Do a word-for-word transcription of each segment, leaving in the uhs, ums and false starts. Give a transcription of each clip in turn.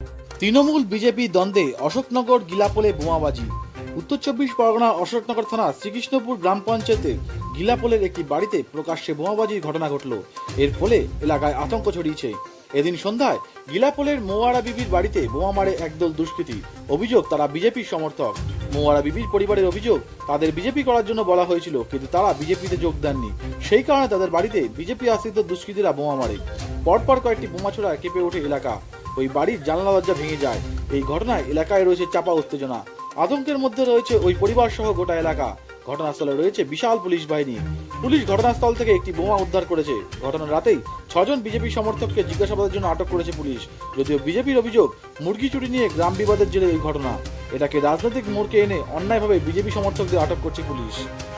Trinamool BJP দ্বন্দ্বে অশোকনগর গিলাপোলে বোমাবাজি। উত্তর চব্বিশ পরগনার অশোকনগর থানা শ্রীকৃষ্ণপুর গ্রাম পঞ্চায়েতের গিলাপোলের একটি বাড়িতে প্রকাশ্যে বোমাবাজির ঘটনা ঘটল। এর ফলে এলাকায় আতঙ্ক ছড়িয়েছে। এদিন সন্ধ্যায় গিলাপোলের মৌয়ারা বিবির বাড়িতে বোমা মারে একদল দুষ্কৃতী। অভিযোগ, তারা বিজেপির সমর্থক। মৌয়ারা বিবির পরিবারের অভিযোগ, তাদের বিজেপি করার জন্য বলা হয়েছিল, কিন্তু তারা বিজেপিতে যোগ দেননি। সেই কারণে তাদের বাড়িতে বিজেপি আশ্রিত দুষ্কৃতীরা বোমা মারে। পরপর কয়েকটি বোমা ছোড়ায় কেঁপে ওঠে এলাকা। ওই বাড়ির জানলা দরজা ভেঙে যায়। এই ঘটনায় এলাকায় রয়েছে চাপা উত্তেজনা। আতঙ্কের মধ্যে রয়েছে ওই পরিবার সহ গোটা এলাকা। ঘটনাস্থলে রয়েছে বিশাল পুলিশ বাহিনী। পুলিশ ঘটনাস্থল থেকে একটি বোমা উদ্ধার করেছে। ঘটনার রাতেই ছজন বিজেপি সমর্থককে জিজ্ঞাসাবাদের জন্য আটক করেছে পুলিশ। যদিও বিজেপির অভিযোগ, মুরগি চুরি নিয়ে গ্রাম বিবাদের জেরে এই ঘটনা। এটাকে রাজনৈতিক মোড়কে এনে অন্যায়ভাবে বিজেপি সমর্থকদের আটক করছে পুলিশ।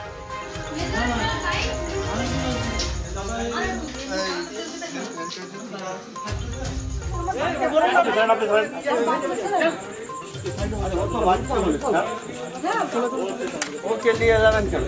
ओके लिए जान चल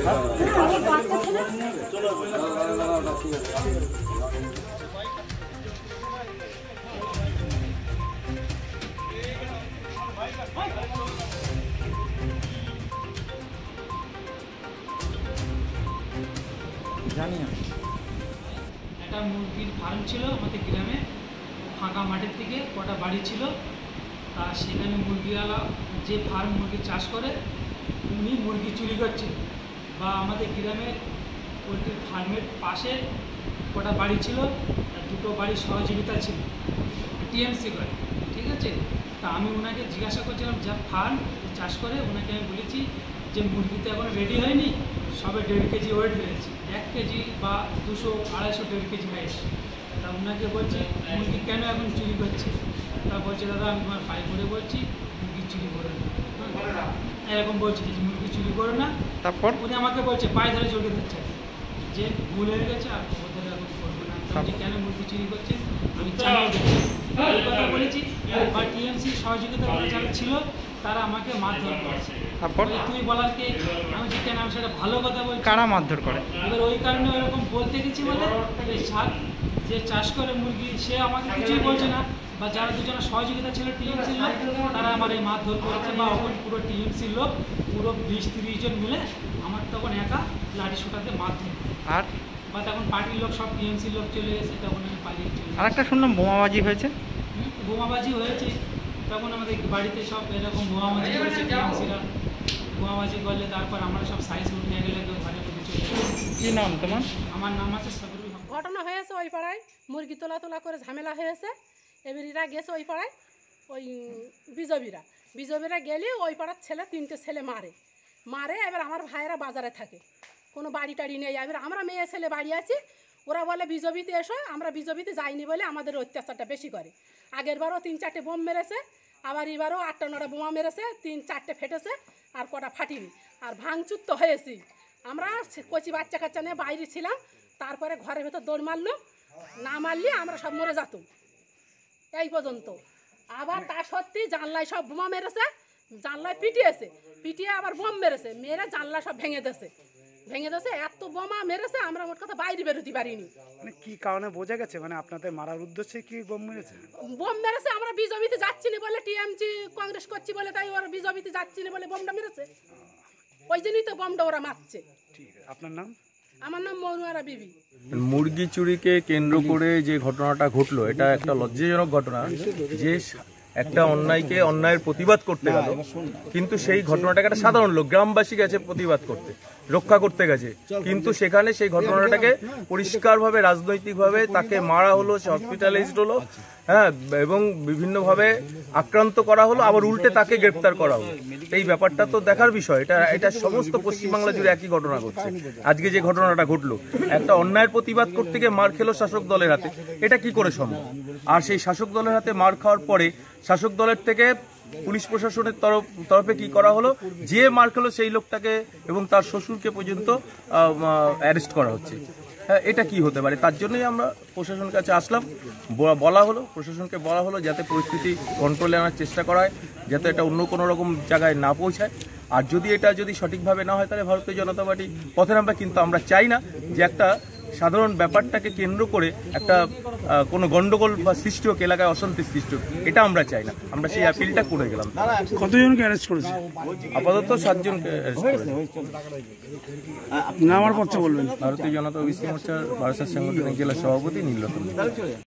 জানি না। একটা মুরগির ফার্ম ছিল আমাদের গ্রামে, ফাঁকা মাঠের দিকে কটা বাড়ি ছিল। তা সেখানে মুরগিওয়ালা যে ফার্ম মুরগি চাষ করে উনি মুরগি চুরি করছেন। বা আমাদের গ্রামের পোলট্রির ফার্মের পাশে কটা বাড়ি ছিল, দুটো বাড়ির সহযোগিতা ছিল, টিএমসি করে, ঠিক আছে। তা আমি ওনাকে জিজ্ঞাসা করছিলাম, যা ফার্ম চাষ করে, ওনাকে আমি বলেছি যে মুরগি তো এখন রেডি হয়নি, সবে দেড় কেজি ওয়েট হয়েছে, এক কেজি বা দুশো আড়াইশো দেড় কেজি হয়েছে। তা ওনাকে বলছি মুরগি কেন এখন চুরি করছে? তা বলছে, দাদা আমি তোমার পায়ে করে বলছি মুরগি চুরি করে না, এরকম বলছে যে মুরগি চুরি করে না। তারপর উনি আমাকে বলছে, পায়ে ধরে জড়িয়ে ধরছে যে ভুল হয়ে গেছে, আর ওদের এখন করবো না। যে কেন মুরগি চুরি করছে আমি চালিয়ে দেখছি, এই কথা বলেছি। বা টিএমসি সহযোগিতা যারা ছিল তারা আমাকে মারধর করেছে। তারপর তুই বলার কে? আমি যে কেন, আমি সেটা ভালো কথা বলছি। কারা মারধর করে? এবার ওই কারণে ওইরকম বলতে গেছি বলে যে চাষ করে মুরগি, সে আমাকে কিছুই বলছে না। বা যারা দুজনের সহযোগিতা ছিল টিএমসির লোক, তারা আমার এই মারধর করেছে। বা ওখানে পুরো টিএমসির লোক পুরো বিশ তিরিশ জন মিলে আমার তখন একা লাঠি সোটাতে মারধর। আর বা তখন পার্টির লোক সব টিএমসির লোক চলে এসে তখন আমি পালিয়ে চলে। আর একটা শুনলাম বোমাবাজি হয়েছে। বোমাবাজি হয়েছে তখন আমাদের বাড়িতে সব এরকম বোমাবাজি করেছে টিএমসিরা। বোমাবাজি করলে তারপর আমরা সব সাইজ উঠে গেলে তো ঘরে চলে। কী নাম তোমার? আমার নাম আছে সাবরুল। ঘটনা হয়েছে ওই পাড়ায় মুরগি তোলা তোলা করে ঝামেলা হয়েছে। এবার এরা গেছে ওই পাড়ায়, ওই বিজবিরা বিজবিরা গেলে ওই পাড়ার ছেলে তিনটে ছেলে মারে মারে এবার আমার ভাইয়েরা বাজারে থাকে, কোনো বাড়ি টাড়ি নেই। এবার আমরা মেয়ে ছেলে বাড়ি আছি, ওরা বলে বিজবিতে এসো। আমরা বিজবিতে যাইনি বলে আমাদের অত্যাচারটা বেশি করে। আগের বারও তিন চারটে বোম মেরেছে, আবার এবারও আটটা নটা বোমা মেরেছে, তিন চারটে ফেটেছে আর কটা ফাটিনি। আর ভাঙচুর তো হয়েছি। আমরা কচি বাচ্চা কাচ্চা নিয়ে বাইরে ছিলাম, তারপরে ঘরের ভেতর দৌড় মারলো, না মারলে আমরা সব মরে যেতাম এই পর্যন্ত। আবার তার সত্যি জানলায় সব বোমা মেরেছে, জানলায় পিটিয়েছে, পিটিয়ে আবার বোম মেরেছে, মেরে জানলা সব ভেঙে দিয়েছে ভেঙে দিয়েছে এত বোমা মেরেছে আমরা মোট কথা বাইরে বেরোতে পারিনি। মানে কি কারণে বোঝা গেছে, মানে আপনাদের মারার উদ্দেশ্যে কি বোম মেরেছে? বোম মেরেছে, আমরা বিজেপিতে যাচ্ছি না বলে, টিএমসি কংগ্রেস করছি বলে, তাই ওরা বিজেপিতে যাচ্ছি না বলে বোমটা মেরেছে। ওই জন্যই তো বোমটা ওরা মারছে। ঠিক আছে, আপনার নাম? আমার নাম মৌয়ারা বিবি। মুরগি চুরিকে কেন্দ্র করে যে ঘটনাটা ঘটলো, এটা একটা লজ্জাজনক ঘটনা। যে একটা অন্যায়কে অন্যায়ের প্রতিবাদ করতে গেল, কিন্তু সেই ঘটনাটাকে একটা সাধারণ লোক গ্রামবাসী গেছে প্রতিবাদ করতে, রক্ষা করতে গেছে, কিন্তু সেখানে সেই ঘটনাটাকে পরিষ্কারভাবে রাজনৈতিকভাবে তাকে মারা হলো, সে হসপিটালাইজড হলো, হ্যাঁ, এবং বিভিন্নভাবে আক্রান্ত করা হলো, আবার উল্টে তাকে গ্রেপ্তার করা হলো। এই ব্যাপারটা তো দেখার বিষয়। এটা এটা সমস্ত পশ্চিমবাংলা জুড়ে একই ঘটনা ঘটছে। আজকে যে ঘটনাটা ঘটলো, একটা অন্যায়ের প্রতিবাদ করতে গিয়ে মার খেলো শাসক দলের হাতে, এটা কি করে সম্ভব? আর সেই শাসক দলের হাতে মার খাওয়ার পরে শাসক দলের থেকে পুলিশ প্রশাসনের তরফ তরফে কি করা হলো, যে মার খেলো সেই লোকটাকে এবং তার শ্বশুরকে পর্যন্ত অ্যারেস্ট করা হচ্ছে। হ্যাঁ, এটা কি হতে পারে? তার জন্যই আমরা প্রশাসনের কাছে আসলাম। বলা হলো, প্রশাসনকে বলা হলো যাতে পরিস্থিতি কন্ট্রোলে আনার চেষ্টা করা হয়, যাতে এটা অন্য কোনো রকম জায়গায় না পৌঁছায়। আর যদি এটা যদি সঠিকভাবে না হয়, তাহলে ভারতীয় জনতা পার্টি পথে নামবে। কিন্তু আমরা চাই না যে একটা সাধারণ ব্যাপারটাকে কেন্দ্র করে একটা আহ, কোনো গন্ডগোল বা সৃষ্টি হোক, এলাকায় অশান্তি সৃষ্টি হোক, এটা আমরা চাই না। আমরা সেই অ্যাপিলটা করে গেলাম। কতজনকে অ্যারেস্ট করেছে? আপাতত সাতজনকে arrest করেছে। নাম আর পত্র বলবেন। ভারতীয় জনতা ওবিসি মোর্চার বারাসাত সাংগঠনিক জেলা সভাপতি নীলরতন।